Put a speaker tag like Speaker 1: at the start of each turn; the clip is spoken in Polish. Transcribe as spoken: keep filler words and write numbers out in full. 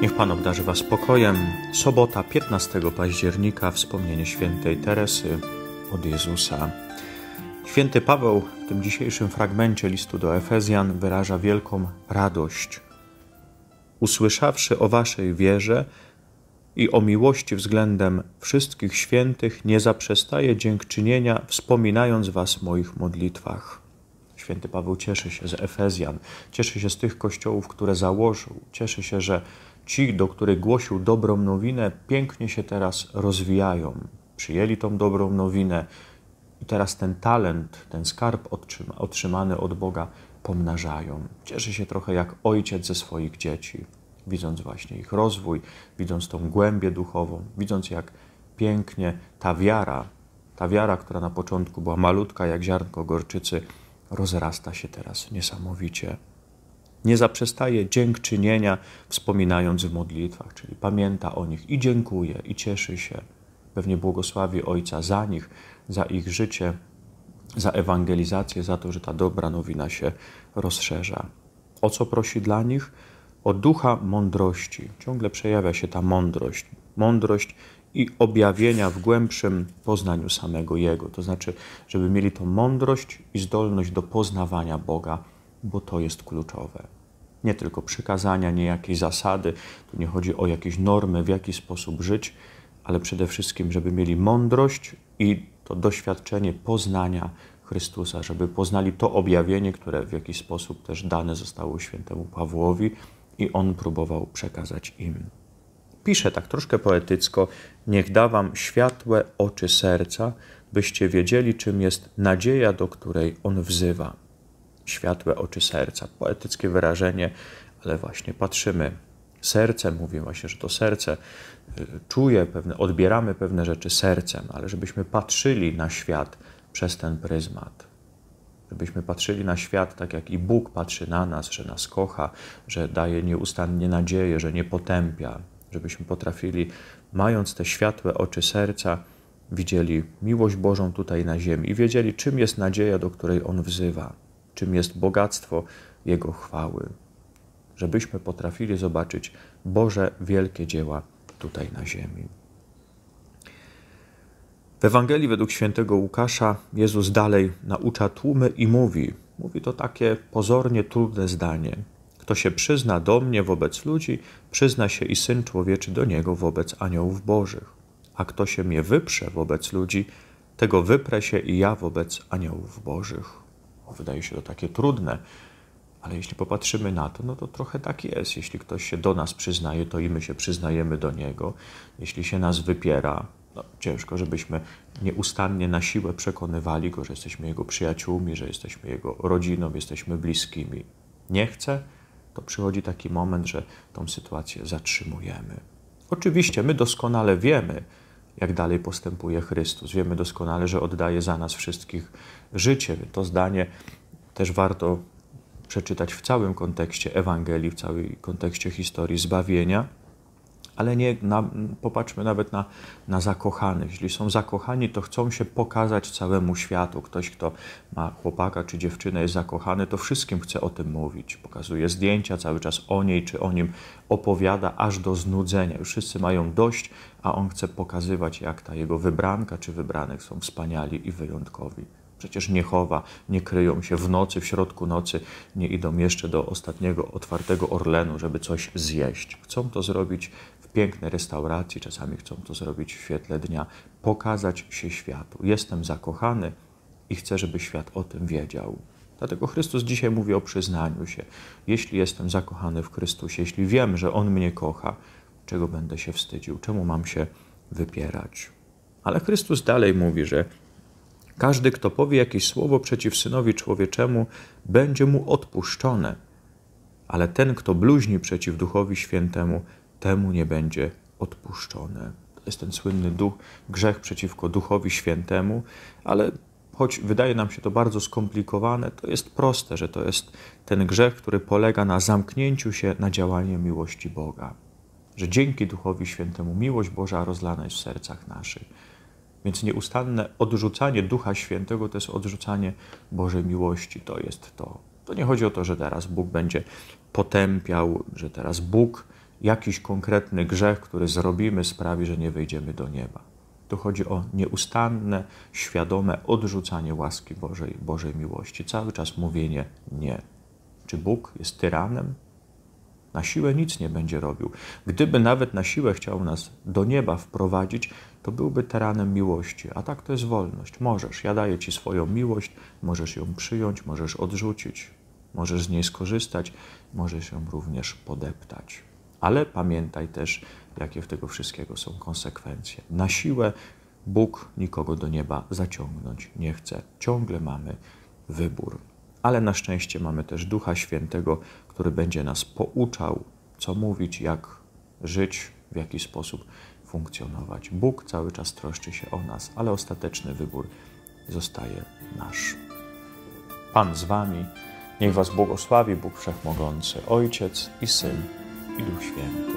Speaker 1: Niech Pan obdarzy Was spokojem. Sobota, piętnastego października, wspomnienie świętej Teresy od Jezusa. Święty Paweł w tym dzisiejszym fragmencie listu do Efezjan wyraża wielką radość. Usłyszawszy o Waszej wierze i o miłości względem wszystkich świętych, nie zaprzestaję dziękczynienia, wspominając Was w moich modlitwach. Święty Paweł cieszy się z Efezjan, cieszy się z tych kościołów, które założył, cieszy się, że ci, do których głosił dobrą nowinę, pięknie się teraz rozwijają. Przyjęli tą dobrą nowinę i teraz ten talent, ten skarb otrzymany od Boga pomnażają. Cieszy się trochę jak ojciec ze swoich dzieci, widząc właśnie ich rozwój, widząc tą głębię duchową, widząc jak pięknie ta wiara, ta wiara, która na początku była malutka jak ziarnko gorczycy, rozrasta się teraz niesamowicie. Nie zaprzestaje dziękczynienia, wspominając w modlitwach, czyli pamięta o nich i dziękuje, i cieszy się. Pewnie błogosławi Ojca za nich, za ich życie, za ewangelizację, za to, że ta dobra nowina się rozszerza. O co prosi dla nich? O ducha mądrości. Ciągle przejawia się ta mądrość. Mądrość i objawienia w głębszym poznaniu samego Jego. To znaczy, żeby mieli tą mądrość i zdolność do poznawania Boga, bo to jest kluczowe. Nie tylko przykazania, nie jakieś zasady, tu nie chodzi o jakieś normy, w jaki sposób żyć, ale przede wszystkim, żeby mieli mądrość i to doświadczenie poznania Chrystusa, żeby poznali to objawienie, które w jakiś sposób też dane zostało świętemu Pawłowi i on próbował przekazać im. Pisze tak troszkę poetycko: niech da wam światłe oczy serca, byście wiedzieli, czym jest nadzieja, do której on wzywa. Światłe oczy serca, poetyckie wyrażenie, ale właśnie patrzymy sercem, mówię właśnie, że to serce czuje pewne, odbieramy pewne rzeczy sercem, ale żebyśmy patrzyli na świat przez ten pryzmat. Żebyśmy patrzyli na świat tak, jak i Bóg patrzy na nas, że nas kocha, że daje nieustannie nadzieję, że nie potępia. Żebyśmy potrafili, mając te światłe oczy serca, widzieli miłość Bożą tutaj na ziemi i wiedzieli, czym jest nadzieja, do której On wzywa, czym jest bogactwo Jego chwały. Żebyśmy potrafili zobaczyć Boże wielkie dzieła tutaj na ziemi. W Ewangelii według świętego Łukasza Jezus dalej naucza tłumy i mówi, mówi to takie pozornie trudne zdanie: kto się przyzna do mnie wobec ludzi, przyzna się i Syn Człowieczy do niego wobec aniołów bożych. A kto się mnie wyprze wobec ludzi, tego wyprę się i ja wobec aniołów bożych. O, wydaje się to takie trudne, ale jeśli popatrzymy na to, no to trochę tak jest. Jeśli ktoś się do nas przyznaje, to i my się przyznajemy do niego. Jeśli się nas wypiera, no ciężko, żebyśmy nieustannie na siłę przekonywali go, że jesteśmy jego przyjaciółmi, że jesteśmy jego rodziną, jesteśmy bliskimi. Nie chce, to przychodzi taki moment, że tą sytuację zatrzymujemy. Oczywiście my doskonale wiemy, jak dalej postępuje Chrystus. Wiemy doskonale, że oddaje za nas wszystkich życie. To zdanie też warto przeczytać w całym kontekście Ewangelii, w całym kontekście historii zbawienia, ale nie na, popatrzmy nawet na, na zakochanych. Jeśli są zakochani, to chcą się pokazać całemu światu. Ktoś, kto ma chłopaka czy dziewczynę, jest zakochany, to wszystkim chce o tym mówić. Pokazuje zdjęcia, cały czas o niej czy o nim opowiada, aż do znudzenia. Już wszyscy mają dość, a on chce pokazywać, jak ta jego wybranka czy wybranek są wspaniali i wyjątkowi. Przecież nie chowa, nie kryją się w nocy, w środku nocy, nie idą jeszcze do ostatniego otwartego Orlenu, żeby coś zjeść. Chcą to zrobić w pięknej restauracji, czasami chcą to zrobić w świetle dnia, pokazać się światu. Jestem zakochany i chcę, żeby świat o tym wiedział. Dlatego Chrystus dzisiaj mówi o przyznaniu się. Jeśli jestem zakochany w Chrystusie, jeśli wiem, że On mnie kocha, czego będę się wstydził? Czemu mam się wypierać? Ale Chrystus dalej mówi, że każdy, kto powie jakieś słowo przeciw Synowi Człowieczemu, będzie mu odpuszczone, ale ten, kto bluźni przeciw Duchowi Świętemu, temu nie będzie odpuszczone. To jest ten słynny duch, grzech przeciwko Duchowi Świętemu, ale choć wydaje nam się to bardzo skomplikowane, to jest proste, że to jest ten grzech, który polega na zamknięciu się na działanie miłości Boga. Że dzięki Duchowi Świętemu miłość Boża rozlana jest w sercach naszych. Więc nieustanne odrzucanie Ducha Świętego to jest odrzucanie Bożej miłości. To jest to. To nie chodzi o to, że teraz Bóg będzie potępiał, że teraz Bóg jakiś konkretny grzech, który zrobimy, sprawi, że nie wejdziemy do nieba. Tu chodzi o nieustanne, świadome odrzucanie łaski Bożej, Bożej miłości. Cały czas mówienie nie. Czy Bóg jest tyranem? Na siłę nic nie będzie robił. Gdyby nawet na siłę chciał nas do nieba wprowadzić, to byłby tyranem miłości. A tak to jest wolność. Możesz, ja daję Ci swoją miłość, możesz ją przyjąć, możesz odrzucić, możesz z niej skorzystać, możesz ją również podeptać. Ale pamiętaj też, jakie w tego wszystkiego są konsekwencje. Na siłę Bóg nikogo do nieba zaciągnąć nie chce. Ciągle mamy wybór. Ale na szczęście mamy też Ducha Świętego, który będzie nas pouczał, co mówić, jak żyć, w jaki sposób funkcjonować. Bóg cały czas troszczy się o nas, ale ostateczny wybór zostaje nasz. Pan z wami, niech was błogosławi Bóg Wszechmogący, Ojciec i Syn, i Duch Święty.